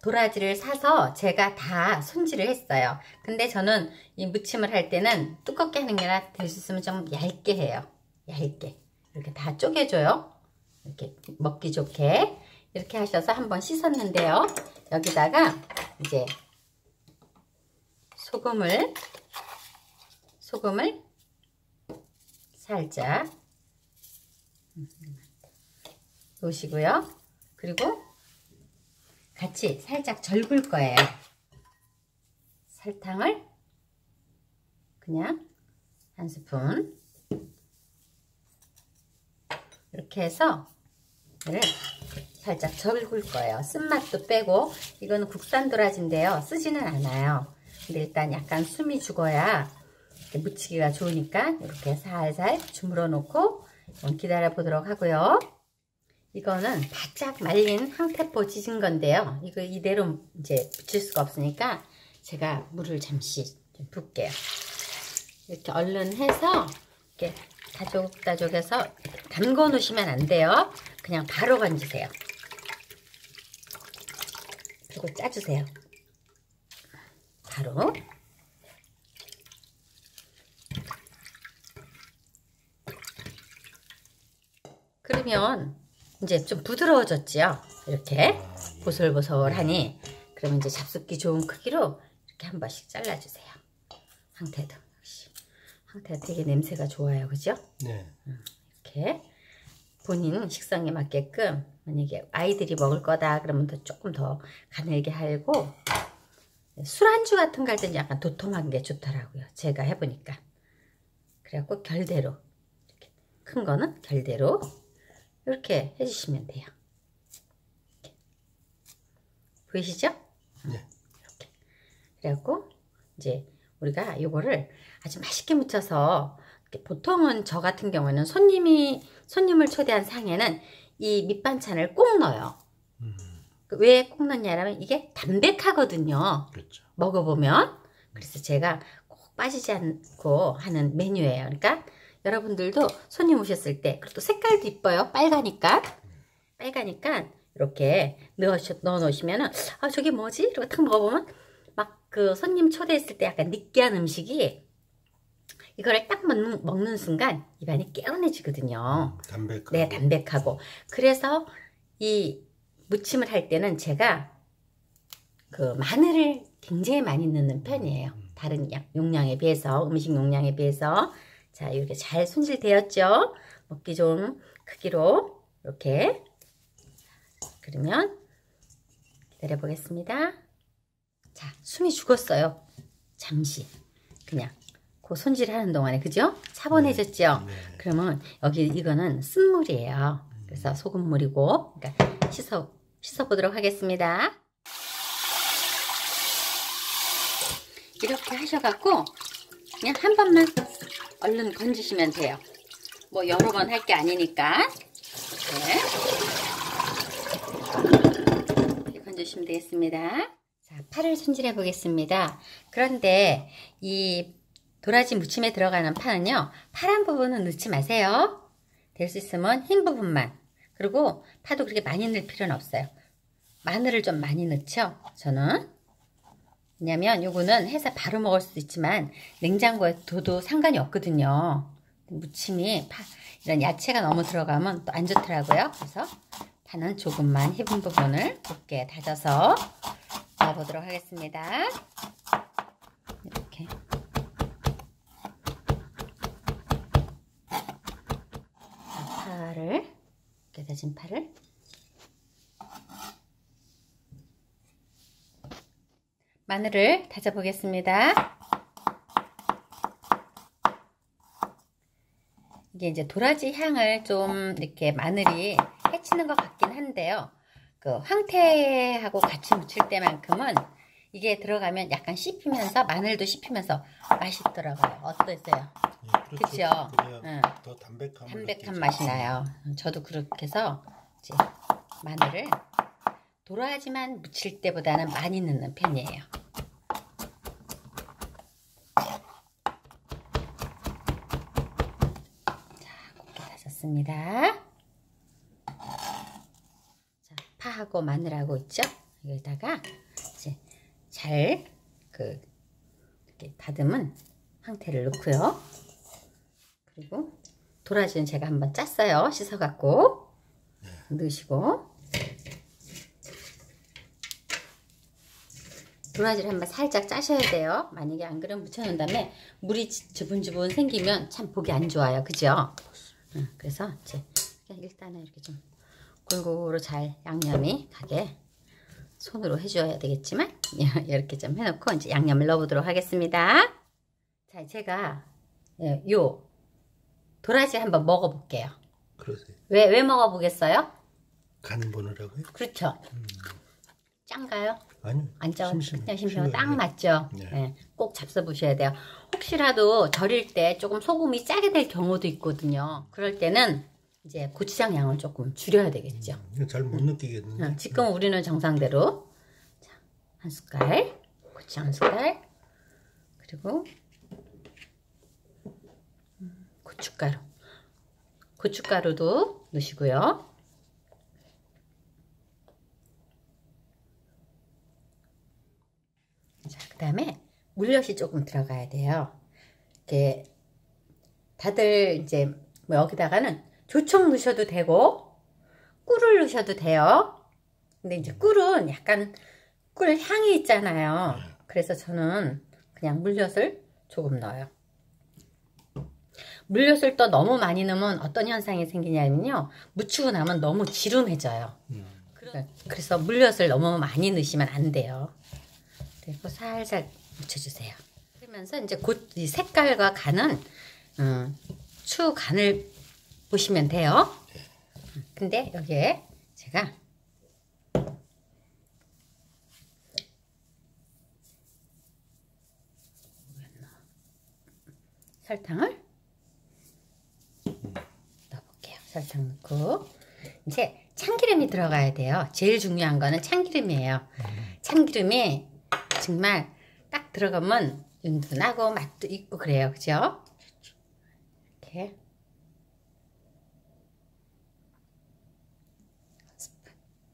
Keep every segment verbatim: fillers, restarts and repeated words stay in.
도라지를 사서 제가 다 손질을 했어요. 근데 저는 이 무침을 할 때는 두껍게 하는 게 아니라 될 수 있으면 좀 얇게 해요. 얇게. 이렇게 다 쪼개줘요. 이렇게 먹기 좋게. 이렇게 하셔서 한번 씻었는데요. 여기다가 이제 소금을, 소금을 살짝 놓으시고요. 그리고 같이 살짝 절굴 거예요. 설탕을 그냥 한 스푼 이렇게 해서 이를 살짝 절굴 거예요. 쓴맛도 빼고. 이거는 국산 도라지인데요, 쓰지는 않아요. 근데 일단 약간 숨이 죽어야 무치기가 좋으니까 이렇게 살살 주물러 놓고 기다려 보도록 하고요. 이거는 바짝 말린 황태포 지진 건데요, 이거 이대로 이제 무칠 수가 없으니까 제가 물을 잠시 좀 붓게요. 이렇게 얼른 해서 이렇게 다족다족해서 담궈 놓으시면 안 돼요. 그냥 바로 건지세요. 그리고 짜주세요. 바로. 그러면 이제 좀 부드러워졌지요. 이렇게 보슬보슬하니. 그러면 이제 잡숫기 좋은 크기로 이렇게 한 번씩 잘라주세요. 황태도 역시 황태가 되게 냄새가 좋아요, 그죠? 네. 이렇게 본인 식성에 맞게끔, 만약에 아이들이 먹을 거다 그러면 더 조금 더 가늘게 하고, 술안주 같은 거 할 때는 약간 도톰한 게 좋더라고요, 제가 해보니까. 그래갖고 결대로, 이렇게 큰 거는 결대로 이렇게 해주시면 돼요. 이렇게. 보이시죠? 네. 이렇게. 그래갖고 이제 우리가 요거를 아주 맛있게 무쳐서, 보통은 저 같은 경우에는 손님이 손님을 초대한 상에는 이 밑반찬을 꼭 넣어요. 음. 왜 꼭 넣냐면 이게 담백하거든요. 그렇죠. 먹어보면. 그래서 제가 꼭 빠지지 않고 하는 메뉴예요. 그러니까 여러분들도 손님 오셨을 때, 그리고 또 색깔도 이뻐요. 빨가니까. 빨가니까 이렇게 넣어, 넣어 놓으시면은, 아, 저게 뭐지? 이러고 탁 먹어보면 막 그 손님 초대했을 때 약간 느끼한 음식이, 이거를 딱 먹는, 먹는 순간 입안이 개운해지거든요. 음, 담백하고. 네, 담백하고. 그래서 이 무침을 할 때는 제가 그 마늘을 굉장히 많이 넣는 편이에요. 다른 용량에 비해서, 음식 용량에 비해서. 자, 이렇게 잘 손질되었죠? 먹기 좋은 크기로 이렇게. 그러면 기다려 보겠습니다. 자, 숨이 죽었어요. 잠시 그냥 그 손질하는 동안에, 그죠? 차분해졌죠? 네. 네. 그러면 여기 이거는 쓴물이에요. 그래서 소금물이고, 그러니까 씻어 씻어 보도록 하겠습니다. 이렇게 하셔갖고 그냥 한 번만 얼른 건지시면 돼요. 뭐 여러 번 할 게 아니니까. 네. 이렇게 건져주시면 되겠습니다. 자, 파를 손질해 보겠습니다. 그런데 이 도라지 무침에 들어가는 파는요, 파란 부분은 넣지 마세요. 될 수 있으면 흰 부분만. 그리고 파도 그렇게 많이 넣을 필요는 없어요. 마늘을 좀 많이 넣죠, 저는. 왜냐면 요거는 해서 바로 먹을 수도 있지만 냉장고에 둬도 상관이 없거든요. 무침이 파, 이런 야채가 너무 들어가면 또 안 좋더라고요. 그래서 파는 조금만 흰 부분을 곱게 다져서 넣어보도록 하겠습니다. 이렇게. 파를, 이렇게 다진 파를 마늘을 다져 보겠습니다. 이게 이제 도라지 향을 좀 이렇게 마늘이 해치는 것 같긴 한데요, 그 황태하고 같이 무칠 때만큼은 이게 들어가면 약간 씹히면서, 마늘도 씹히면서 맛있더라고요. 어떠세요? 예, 그렇죠? 응. 더 담백한, 담백한 맛이 나요. 저도 그렇게 해서 이제 마늘을 도라지만 무칠 때보다는 많이 넣는 편이에요. 자, 곱게 다졌습니다. 자, 파하고 마늘하고 있죠? 여기다가 이제 잘 그 이렇게 다듬은 황태를 넣고요. 그리고 도라지는 제가 한번 짰어요. 씻어갖고 넣으시고, 도라지를 한번 살짝 짜셔야 돼요. 만약에 안 그러면 묻혀놓은 다음에 물이 주분주분 생기면 참 보기 안 좋아요. 그죠? 응, 그래서 이제 일단은 이렇게 좀 골고루 잘 양념이 가게 손으로 해줘야 되겠지만 이렇게 좀 해놓고 이제 양념을 넣어보도록 하겠습니다. 자, 제가 요 도라지 한번 먹어볼게요. 그러세요. 왜, 왜 먹어보겠어요? 간 보느라고요? 그렇죠. 음. 짠가요? 아니요. 안 쪄. 심심해. 그냥 심심해. 딱 맞죠? 네. 네. 꼭 잡숴보셔야 돼요. 혹시라도 절일 때 조금 소금이 짜게 될 경우도 있거든요. 그럴 때는 이제 고추장 양을 조금 줄여야 되겠죠. 음, 잘 못 느끼겠는데. 응, 지금 우리는 정상대로 자, 한 숟갈, 고추장 한 숟갈, 그리고 고춧가루. 고춧가루도 넣으시고요. 자, 그 다음에 물엿이 조금 들어가야 돼요. 이렇게 다들 이제 뭐 여기다가는 조청 넣으셔도 되고 꿀을 넣으셔도 돼요. 근데 이제 꿀은 약간 꿀 향이 있잖아요. 그래서 저는 그냥 물엿을 조금 넣어요. 물엿을 또 너무 많이 넣으면 어떤 현상이 생기냐면요, 묻히고 나면 너무 지름해져요. 그래서 물엿을 너무 많이 넣으시면 안 돼요. 그리고 살살 묻혀주세요. 그러면서 이제 곧 이 색깔과 간은 음, 추 간을 보시면 돼요. 근데 여기에 제가 설탕을 넣어볼게요. 설탕 넣고 이제 참기름이 들어가야 돼요. 제일 중요한 거는 참기름이에요. 참기름이 정말 딱 들어가면 은은하고 맛도 있고 그래요. 그죠? 이렇게 한 스푼.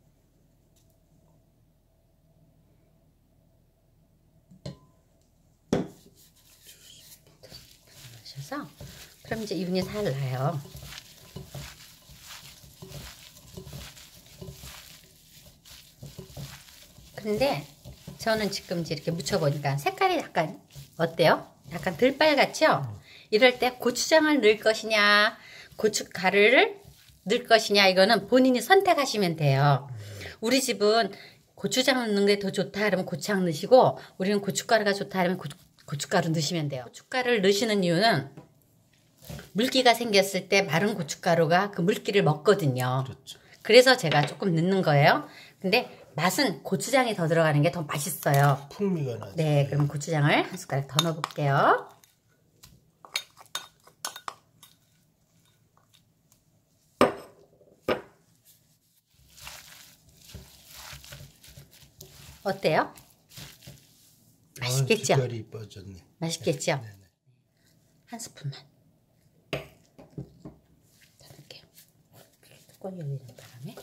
넣으셔서 그럼 이제 윤이 살 나요. 근데 저는 지금 이제 이렇게 묻혀보니까 색깔이 약간 어때요? 약간 덜 빨갛죠? 이럴 때 고추장을 넣을 것이냐 고춧가루를 넣을 것이냐 이거는 본인이 선택하시면 돼요. 우리 집은 고추장 넣는 게 더 좋다 그러면 고추장 넣으시고, 우리는 고춧가루가 좋다 그러면 고, 고춧가루 넣으시면 돼요. 고춧가루를 넣으시는 이유는 물기가 생겼을 때 마른 고춧가루가 그 물기를 먹거든요. 그렇죠. 그래서 제가 조금 넣는 거예요. 근데 맛은 고추장이 더 들어가는 게 더 맛있어요. 풍미가 나죠. 네, 그럼 고추장을 한 숟가락 더 넣어볼게요. 어때요? 맛있겠죠? 색깔이 이뻐졌네. 맛있겠죠? 네, 네. 한 스푼만 더 넣을게요. 뚜껑 열리는 바람에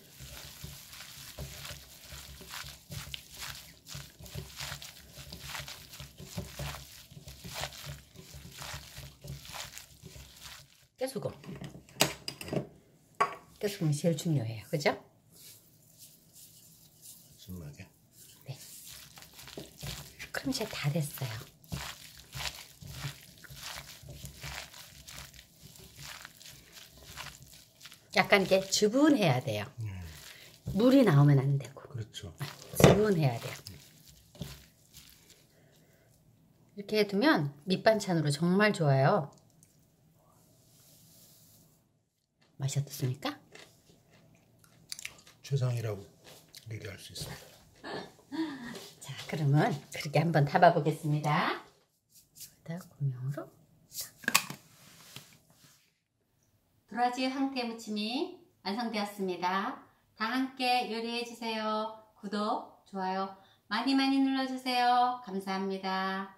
깨소금. 깨소금이 제일 중요해요. 그죠? 순하게. 네. 그럼 이제 다 됐어요. 약간 이게 주분해야 돼요. 음. 물이 나오면 안 되고. 그렇죠. 주분해야 돼요. 이렇게 해두면 밑반찬으로 정말 좋아요. 맛이 어떻습니까? 최상이라고 얘기할 수 있습니다. 자, 그러면 그렇게 한번 담아 보겠습니다. 여기다 고명으로 도라지 황태 무침이 완성되었습니다. 다 함께 요리해 주세요. 구독, 좋아요 많이 많이 눌러주세요. 감사합니다.